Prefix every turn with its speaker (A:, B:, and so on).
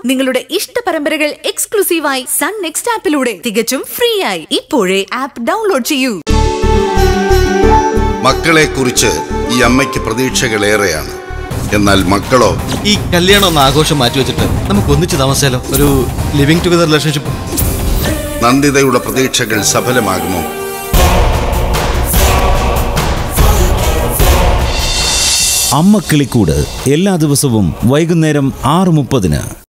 A: നിങ്ങളുടെ ഇഷ്ട പരമ്പരകൾ എക്സ്ക്ലൂസീവായി സൺ നെക്സ്റ്റ് ആപ്പിലൂടെ തികച്ചും ഫ്രീ ആയി ഇപ്പോഴേ ആപ്പ് ഡൗൺലോഡ് ചെയ്യൂ.
B: മക്കളെ കുറിച്ച് ഈ അമ്മയ്ക്ക് പ്രതീക്ഷകളേറെയാണ്. എന്നാൽ മക്കളോ?
C: ഈ കല്യാണം ഒന്ന് ആഘോഷം മാറ്റിവെച്ചിട്ട് നമുക്ക് ഒന്നിച്ച് താമസിച്ചാലോ? ഒരു ലിവിംഗ് ടുഗദർ റിലേഷൻഷിപ്പ്.
B: നന്ദിതയുടെ പ്രതീക്ഷകൾ സഫലമാകുമോ?
D: അമ്മക്കിളിക്കൂട് എല്ലാ ദിവസവും വൈകുന്നേരം 6:30.